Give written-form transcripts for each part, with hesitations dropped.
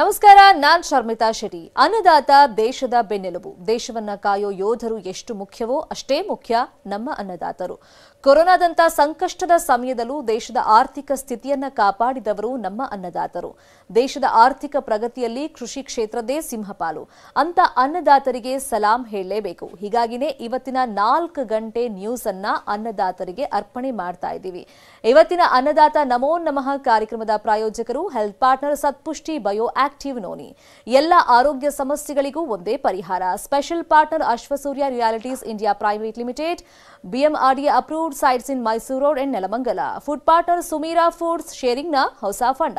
ನಮಸ್ಕಾರ, ನಾನ್ ಶರ್ಮಿತಾ ಶೆಟ್ಟಿ. ಅನ್ನದಾತ ದೇಶದ ಬೆನ್ನೆಲುಬು. ದೇಶವನ್ನ ಕಾಯೋ ಯೋಧರು ಎಷ್ಟು ಮುಖ್ಯವೋ ಅಷ್ಟೇ ಮುಖ್ಯ ನಮ್ಮ ಅನ್ನದಾತರು. ಕೊರೋನಾದಂತ ಸಂಕಷ್ಟದ ಸಮಯದಲ್ಲೂ ದೇಶದ ಆರ್ಥಿಕ ಸ್ಥಿತಿಯನ್ನ ಕಾಪಾಡಿದವರು ನಮ್ಮ ಅನ್ನದಾತರು. ದೇಶದ ಆರ್ಥಿಕ ಪ್ರಗತಿಯಲ್ಲಿ ಕೃಷಿ ಕ್ಷೇತ್ರದೇ ಸಿಂಹಪಾಲು. ಅಂತ ಅನ್ನದಾತರಿಗೆ ಸಲಾಂ ಹೇಳಲೇಬೇಕು. ಹೀಗಾಗಿನೇ ಇವತ್ತಿನ 4 ಗಂಟೆ ನ್ಯೂಸ್ ಅನ್ನ ಅನ್ನದಾತರಿಗೆ ಅರ್ಪಣೆ ಮಾಡ್ತಾ ಇದ್ದೀವಿ. ಇವತ್ತಿನ ಅನ್ನದಾತ ನಮೋ ನಮಃ ಕಾರ್ಯಕ್ರಮದ ಪ್ರಾಯೋಜಕರು health partner Satpushti bio active noni. ಎಲ್ಲ ಆರೋಗ್ಯ ಸಮಸ್ಯೆಗಳಿಗೂ ಒಂದೇ ಪರಿಹಾರ. Special partner Ashwasurya realities India private limited, BMRDA approved sites in Mysore Road and Nelamangala. Food partner Sumira Foods sharing na ಹೊಸ ಫಂಡ.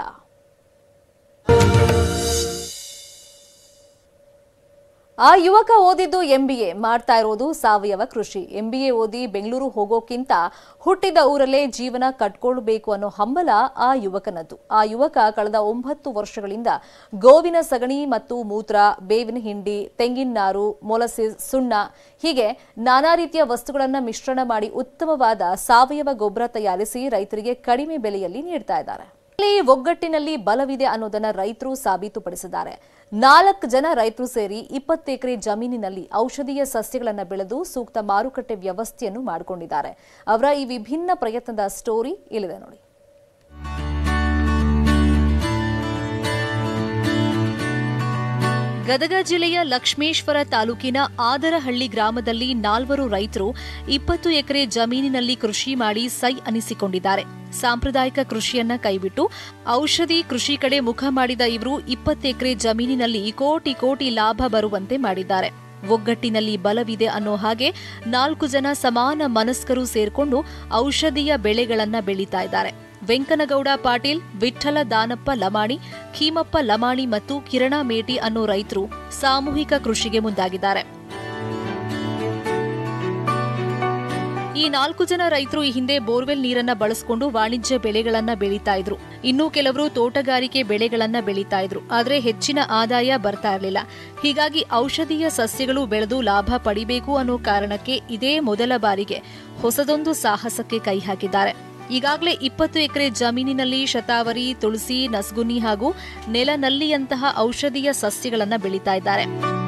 ಆ ಯುವಕ ಓದಿದ್ದು MBA, ಮಾಡ್ತಾ ಇರೋದು ಸಾವಯವ ಕೃಷಿ. MBA ಓದಿ ಬೆಂಗಳೂರು ಹೋಗೋಕ್ಕಿಂತ ಹುಟ್ಟಿದ ಊರಲ್ಲೇ ಜೀವನ ಕಟ್ಕೊಳ್ಬೇಕು ಅನ್ನೋ ಹಂಬಲ ಆ ಯುವಕನದ್ದು. ಆ ಯುವಕ ಕಳೆದ 9 ವರ್ಷಗಳಿಂದ ಗೋವಿನ ಸಗಣಿ ಮತ್ತು ಮೂತ್ರ, ಬೇವಿನ ಹಿಂಡಿ, ತೆಂಗಿನ ನಾರು, ಮೊಲಸಿಸ್, ಸುಣ್ಣ ಹೀಗೆ ನಾನಾ ರೀತಿಯ ವಸ್ತುಗಳನ್ನು ಮಿಶ್ರಣ ಮಾಡಿ ಉತ್ತಮವಾದ ಸಾವಯವ ಗೊಬ್ಬರ ತಯಾರಿಸಿ ರೈತರಿಗೆ ಕಡಿಮೆ ಬೆಲೆಯಲ್ಲಿ ನೀಡ್ತಾ ಇದ್ದಾರೆ. ಒಗ್ಗಟ್ಟಿನಲ್ಲಿ ಬಲವಿದೆ ಅನ್ನೋದನ್ನ ರೈತರು ಸಾಬೀತುಪಡಿಸಿದ್ದಾರೆ. 4 ಜನ ರೈತರು ಸೇರಿ 20 ಎಕರೆ ಜಮೀನಿನಲ್ಲಿ ಔಷಧೀಯ ಸಸ್ಯಗಳನ್ನು ಬೆಳೆದು ಸೂಕ್ತ ಮಾರುಕಟ್ಟೆ ವ್ಯವಸ್ಥೆಯನ್ನು ಮಾಡಿಕೊಂಡಿದ್ದಾರೆ. ಅವರ ಈ ವಿಭಿನ್ನ ಪ್ರಯತ್ನದ ಸ್ಟೋರಿ ಇಲ್ಲಿದೆ ನೋಡಿ. ಗದಗ ಜಿಲ್ಲೆಯ ಲಕ್ಷ್ಮೇಶ್ವರ ತಾಲೂಕಿನ ಆದರಹಳ್ಳಿ ಗ್ರಾಮದಲ್ಲಿ 4 ರೈತರು 20 ಎಕರೆ ಜಮೀನಿನಲ್ಲಿ ಕೃಷಿ ಮಾಡಿ ಸೈ ಅನಿಸಿಕೊಂಡಿದ್ದಾರೆ. ಸಾಂಪ್ರದಾಯಿಕ ಕೃಷಿಯನ್ನ ಕೈಬಿಟ್ಟು ಔಷಧಿ ಕೃಷಿ ಕಡೆ ಮುಖ ಮಾಡಿದ ಇವರು 20 ಎಕರೆ ಜಮೀನಿನಲ್ಲಿ ಕೋಟಿ ಲಾಭ ಬರುವಂತೆ ಮಾಡಿದ್ದಾರೆ. ಒಗ್ಗಟ್ಟಿನಲ್ಲಿ ಬಲವಿದೆ ಅನ್ನೋ ಹಾಗೆ 4 ಜನ ಸಮಾನ ಮನಸ್ಕರು ಸೇರ್ಕೊಂಡು ಔಷಧೀಯ ಬೆಳೆಗಳನ್ನ ಬೆಳೀತಾ ಇದ್ದಾರೆ. ವೆಂಕನಗೌಡ ಪಾಟೀಲ್, ವಿಠ್ಠಲ ದಾನಪ್ಪ ಲಮಾಣಿ, ಖೀಮಪ್ಪ ಲಮಾಣಿ ಮತ್ತು ಕಿರಣ ಮೇಟಿ ಅನ್ನೋ ರೈತರು ಸಾಮೂಹಿಕ ಕೃಷಿಗೆ ಮುಂದಾಗಿದ್ದಾರೆ. ಈ 4 ಜನ ರೈತರು ಈ ಹಿಂದೆ ಬೋರ್ವೆಲ್ ನೀರನ್ನ ಬಳಸಿಕೊಂಡು ವಾಣಿಜ್ಯ ಬೆಳೆಗಳನ್ನ ಬೆಳೀತಾ ಇದ್ರು. ಇನ್ನು ಕೆಲವರು ತೋಟಗಾರಿಕೆ ಬೆಳೆಗಳನ್ನ ಬೆಳೀತಾ ಇದ್ರು. ಆದ್ರೆ ಹೆಚ್ಚಿನ ಆದಾಯ ಬರ್ತಾ ಇರಲಿಲ್ಲ. ಹೀಗಾಗಿ ಔಷಧೀಯ ಸಸ್ಯಗಳು ಬೆಳೆದು ಲಾಭ ಪಡಿಬೇಕು ಅನ್ನೋ ಕಾರಣಕ್ಕೆ ಇದೇ ಮೊದಲ ಬಾರಿಗೆ ಹೊಸದೊಂದು ಸಾಹಸಕ್ಕೆ ಕೈ ಹಾಕಿದ್ದಾರೆ. ಈಗಾಗಲೇ 20 ಎಕರೆ ಜಮೀನಿನಲ್ಲಿ ಶತಾವರಿ, ತುಳಸಿ, ನಸ್ಗುನ್ನಿ ಹಾಗೂ ನೆಲನಲ್ಲಿಯಂತಹ ಔಷಧೀಯ ಸಸ್ಯಗಳನ್ನು ಬೆಳೀತಾ ಇದ್ದಾರೆ.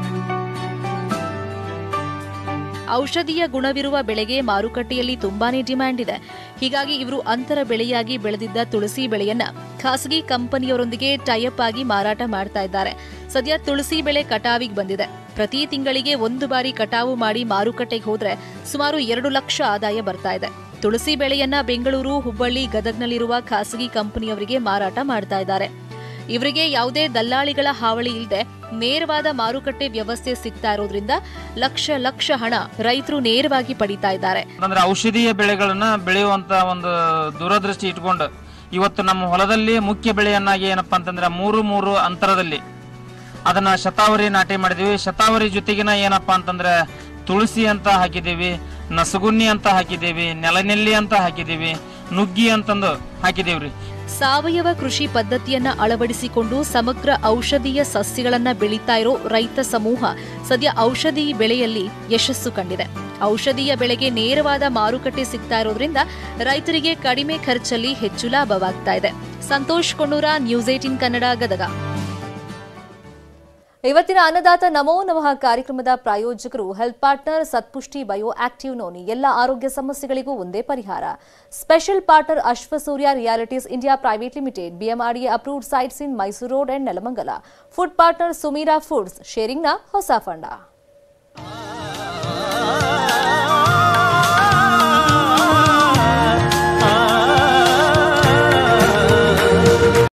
ಔಷಧೀಯ ಗುಣವಿರುವ ಬೆಳೆಗೆ ಮಾರುಕಟ್ಟೆಯಲ್ಲಿ ತುಂಬಾನೇ ಡಿಮ್ಯಾಂಡ್ ಇದೆ. ಹೀಗಾಗಿ ಇವರು ಅಂತರ ಬೆಳೆಯಾಗಿ ಬೆಳೆದಿದ್ದ ತುಳಸಿ ಬೆಳೆಯನ್ನ ಖಾಸಗಿ ಕಂಪನಿಯವರೊಂದಿಗೆ ಟೈಅಪ್ ಆಗಿ ಮಾರಾಟ ಮಾಡ್ತಾ ಇದ್ದಾರೆ. ಸದ್ಯ ತುಳಸಿ ಬೆಳೆ ಕಟಾವಿಗೆ ಬಂದಿದೆ. ಪ್ರತಿ ತಿಂಗಳಿಗೆ 1 ಬಾರಿ ಕಟಾವು ಮಾಡಿ ಮಾರುಕಟ್ಟೆಗೆ ಹೋದ್ರೆ ಸುಮಾರು 2 ಲಕ್ಷ ಆದಾಯ ಬರ್ತಾ ಇದೆ. ತುಳಸಿ ಬೆಳೆಯನ್ನ ಬೆಂಗಳೂರು, ಹುಬ್ಬಳ್ಳಿ, ಗದಗ್ನಲ್ಲಿರುವ ಖಾಸಗಿ ಕಂಪನಿಯವರಿಗೆ ಮಾರಾಟ ಮಾಡ್ತಾ ಇದ್ದಾರೆ. ಇವರಿಗೆ ಯಾವುದೇ ದಲ್ಲಾಳಿಗಳ ಹಾವಳಿ ಇಲ್ಲದೆ ನೇರವಾದ ಮಾರುಕಟ್ಟೆ ವ್ಯವಸ್ಥೆ ಸಿಗ್ತಾ ಇರೋದ್ರಿಂದ ಲಕ್ಷ ಹಣ ರೈತರು ನೇರವಾಗಿ ಪಡಿತಾ ಇದ್ದಾರೆ. ಅಂದ್ರೆ ಔಷಧೀಯ ಬೆಳೆಗಳನ್ನ ಬೆಳೆಯುವಂತ ಒಂದು ದೂರದೃಷ್ಟಿ ಇಟ್ಕೊಂಡು ಇವತ್ತು ನಮ್ಮ ಹೊಲದಲ್ಲಿ ಮುಖ್ಯ ಬೆಳೆಯನ್ನಾಗಿ ಏನಪ್ಪಾ ಅಂತಂದ್ರೆ 3 ಅಂತರದಲ್ಲಿ ಅದನ್ನ ಶತಾವರಿ ನಾಟಿ ಮಾಡಿದೀವಿ. ಶತಾವರಿ ಜೊತೆಗಿನ ಏನಪ್ಪಾ ಅಂತಂದ್ರೆ ತುಳಸಿ ಅಂತ ಹಾಕಿದೀವಿ, ನಸಗುನ್ನಿ ಅಂತ ಹಾಕಿದೀವಿ, ನೆಲನೆಲ್ಲಿ ಅಂತ ಹಾಕಿದೀವಿ, ನುಗ್ಗಿ ಅಂತಂದು ಹಾಕಿದೀವ್ರಿ. ಸಾವಯವ ಕೃಷಿ ಪದ್ಧತಿಯನ್ನ ಅಳವಡಿಸಿಕೊಂಡು ಸಮಗ್ರ ಔಷಧೀಯ ಸಸ್ಯಗಳನ್ನ ಬೆಳೀತಾ ಇರೋ ರೈತ ಸಮೂಹ ಸದ್ಯ ಔಷಧಿ ಬೆಳೆಯಲ್ಲಿ ಯಶಸ್ಸು ಕಂಡಿದೆ. ಔಷಧೀಯ ಬೆಳೆಗೆ ನೇರವಾದ ಮಾರುಕಟ್ಟೆ ಸಿಗ್ತಾ ಇರೋದ್ರಿಂದ ರೈತರಿಗೆ ಕಡಿಮೆ ಖರ್ಚಲ್ಲಿ ಹೆಚ್ಚು ಲಾಭವಾಗ್ತಾ ಇದೆ. ಸಂತೋಷ್ ಕೊಂಡೂರ, ನ್ಯೂಸ್ 18 ಕನ್ನಡ, ಗದಗ. ಇವತ್ತಿನ ಅನ್ನದಾತ ನಮೋ ನಮಃ ಕಾರ್ಯಕ್ರಮದ ಪ್ರಾಯೋಜಕರು health partner Satpushti bio active noni. ಎಲ್ಲ ಆರೋಗ್ಯ ಸಮಸ್ಯೆಗಳಿಗೂ ಒಂದೇ ಪರಿಹಾರ. Special partner Ashwasurya realities India private limited, BMRDA approved sites in Mysore Road and Nelamangala. Food partner Sumeera foods, sharing ನ ಹೊಸ ಫಂಡ.